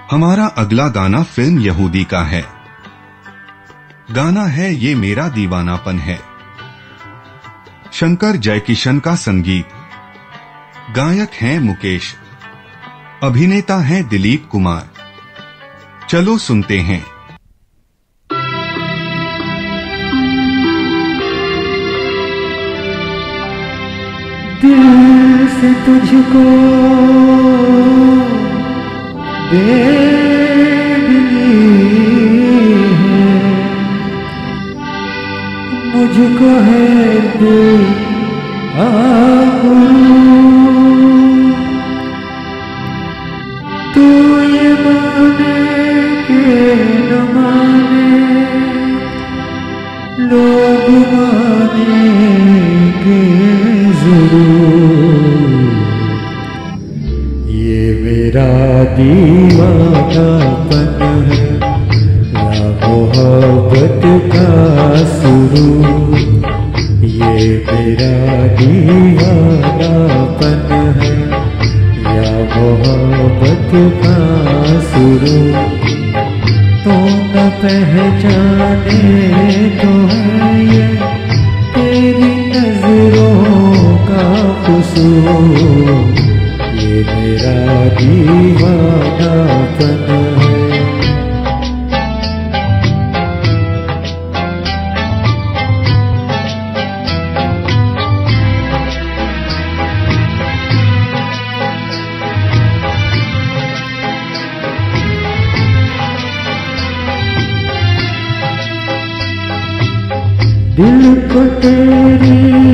हमारा अगला गाना फिल्म यहूदी का है। गाना है ये मेरा दीवानापन है। शंकर जयकिशन का संगीत। गायक हैं मुकेश। अभिनेता हैं दिलीप कुमार। चलो सुनते हैं। दिल से तुझको बेदली है, मुझको है दिल तू ये माने के न माने, लोग मानेंगे जरूर। ये मेरा दीवानापन है या मोहब्बत का सुरूर। ये मेरा दीवानापन है या मोहब्बत का सुरूर। तो न पहचाने तो है ये तेरी नजरों का कसूर। ये मेरा दीवानापन है। दिल को तेरी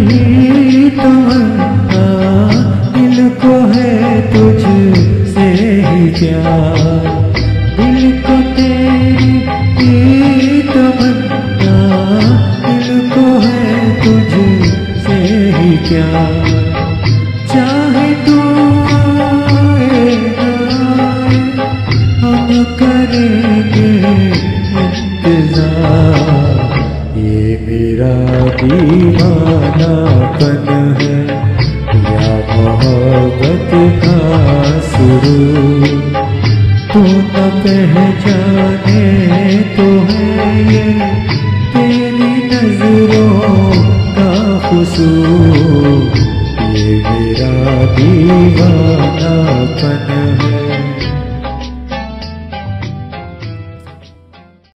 तमन्ना, दिल को है तुझसे ही प्यार। दिल को तेरी तमन्ना, दिल को है तुझसे ही प्यार। चाहे तू आए ना आए, हम करेंगे इंतजार। ये मेरा दीवानापन है या मोहब्बत का सुरूर। तू न पहचाने तो है ये तेरी नजरों का कसूर। ये मेरा दीवानापन है।